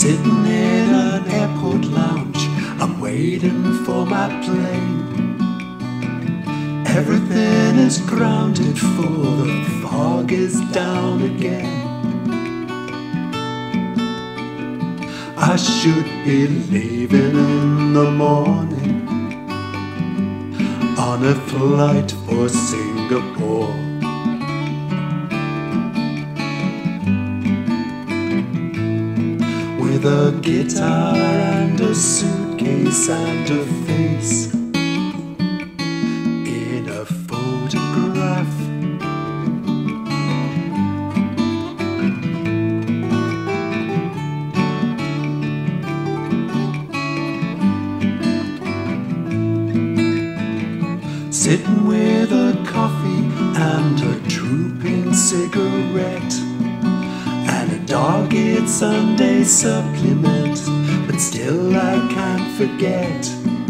Sitting in an airport lounge, I'm waiting for my plane. Everything is grounded for the fog is down again. I should be leaving in the morning on a flight for Singapore. With a guitar and a suitcase and a face in a photograph. Sitting with a coffee and a drooping cigarette and a dog-eared Sunday supplement, but still I can't forget.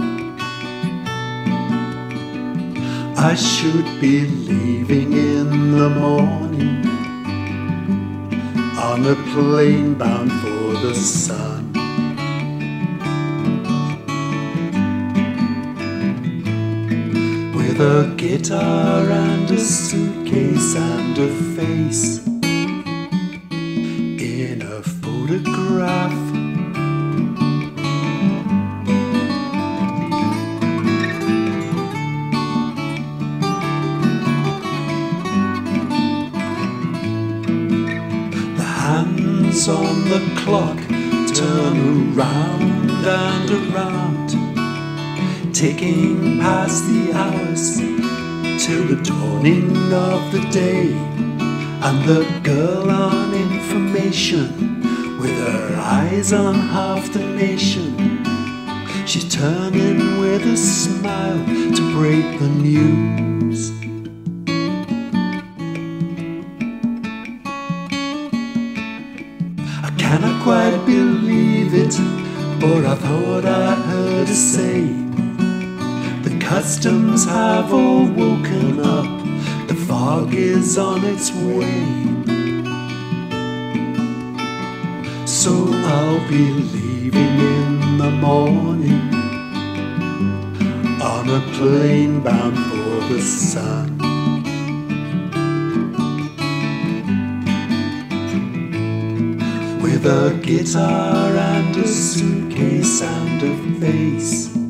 I should be leaving in the morning on a plane bound for the sun. With a guitar and a suitcase and a face in a photograph. The hands on the clock turn around and around, ticking past the hours till the dawning of the day. And the girl on information, with her eyes on half the nation, she's turning with a smile to break the news. I cannot quite believe it, but I thought I heard her say the customs have all woken up, the fog is on its way. So I'll be leaving in the morning on a plane bound for the sun. With a guitar and a suitcase and a face